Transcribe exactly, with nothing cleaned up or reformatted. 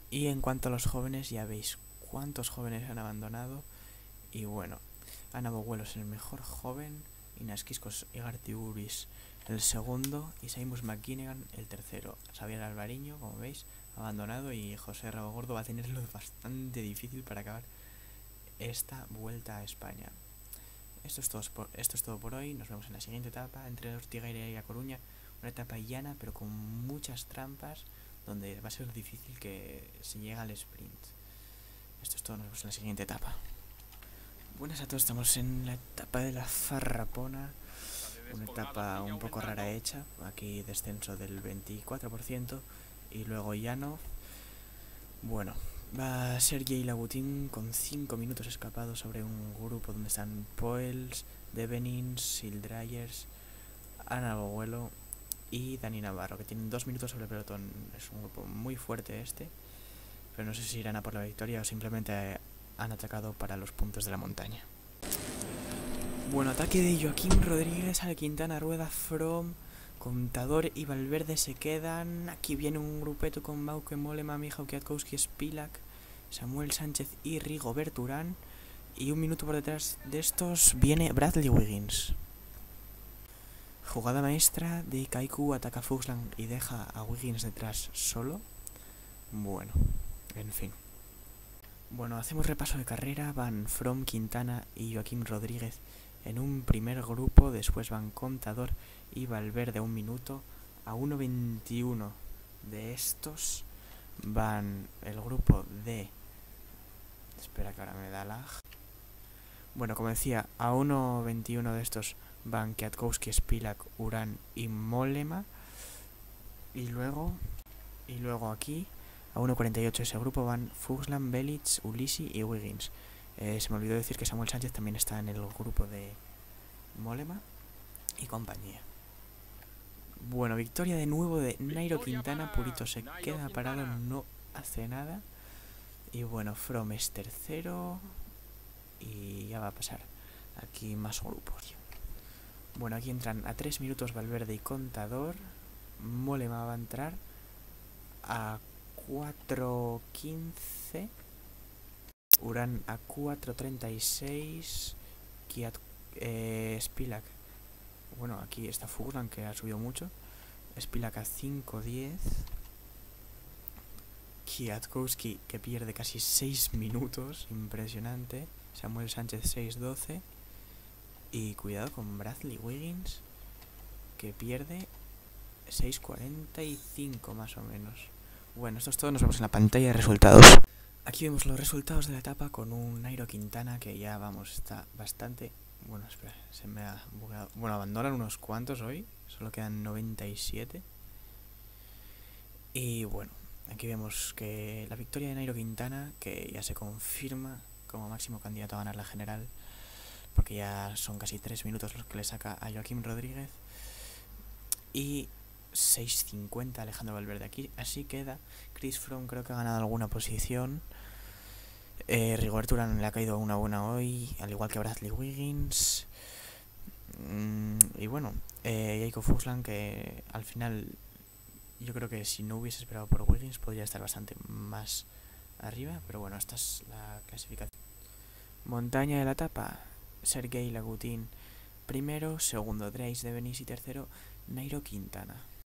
Y en cuanto a los jóvenes, ya veis cuántos jóvenes han abandonado. Y bueno, Ana Boguelo es el mejor joven, Inaskiscos Igartiguris el segundo y Seamus McGinnigan el tercero. Xavier Alvariño, como veis, abandonado, y José Rabo Gordo va a tenerlo bastante difícil para acabar esta vuelta a España. Esto es, todo por, esto es todo por hoy. Nos vemos en la siguiente etapa entre Ortigueira y A Coruña. Una etapa llana pero con muchas trampas, donde va a ser difícil que se llegue al sprint. Esto es todo, nos vemos en la siguiente etapa. Buenas a todos, estamos en la etapa de la Farrapona. Una etapa un poco rara hecha. Aquí descenso del veinticuatro por ciento y luego llano. Bueno, va Sergei Labutin con cinco minutos escapados sobre un grupo donde están Poels, Devenins, Sildryers, Ana Boguelo y Dani Navarro, que tienen dos minutos sobre el pelotón. Es un grupo muy fuerte este, pero no sé si irán a por la victoria o simplemente han atacado para los puntos de la montaña. Bueno, ataque de Joaquín Rodríguez, Ale Quintana, Rueda, From, Contador y Valverde se quedan. Aquí viene un grupeto con Bauke, Mollema, Michał Kwiatkowski, Spilak, Samuel Sánchez y Rigobert Urán. Y un minuto por detrás de estos viene Bradley Wiggins. Jugada maestra de Kaiku, ataca Fuxland y deja a Wiggins detrás solo. Bueno, en fin. Bueno, hacemos repaso de carrera. Van From, Quintana y Joaquín Rodríguez en un primer grupo. Después van Contador y Valverde un minuto. A uno veintiuno de estos van el grupo de... Espera que ahora me da lag. Bueno, como decía, a uno veintiuno de estos van Kwiatkowski, Spilak, Urán y Mollema. Y luego... Y luego aquí... A uno cuarenta y ocho de ese grupo van Fuxland, Belic, Ulisi y Wiggins. Eh, se me olvidó decir que Samuel Sánchez también está en el grupo de Mollema y compañía. Bueno, victoria de nuevo de Nairo Quintana. Purito se queda parado, no hace nada. Y bueno, From es tercero. Y ya va a pasar aquí más grupos. Bueno, aquí entran a tres minutos Valverde y Contador. Mollema va a entrar a cuatro quince, Urán a cuatro treinta y seis, Kiat, eh, Spilak, bueno, aquí está Fuxland que ha subido mucho, Spilak a cinco diez, Kwiatkowski que pierde casi seis minutos, impresionante, Samuel Sánchez seis doce, y cuidado con Bradley Wiggins que pierde seis cuarenta y cinco más o menos. Bueno, esto es todo, nos vemos en la pantalla de resultados. Aquí vemos los resultados de la etapa con un Nairo Quintana que ya, vamos, está bastante... Bueno, espera, se me ha bugado. Bueno, abandonan unos cuantos hoy, solo quedan noventa y siete. Y bueno, aquí vemos que la victoria de Nairo Quintana, que ya se confirma como máximo candidato a ganar la general, porque ya son casi tres minutos los que le saca a Joaquín Rodríguez. Y... seis cincuenta Alejandro Valverde. Aquí así queda. Chris Froome creo que ha ganado alguna posición. eh, Rigobert Urán le ha caído una buena hoy, al igual que Bradley Wiggins. mm, y bueno, eh, Jacob Fuxland, que al final yo creo que si no hubiese esperado por Wiggins podría estar bastante más arriba, pero bueno, esta es la clasificación. Montaña de la etapa: Sergei Labutin primero, segundo Drace Devenins y tercero Nairo Quintana.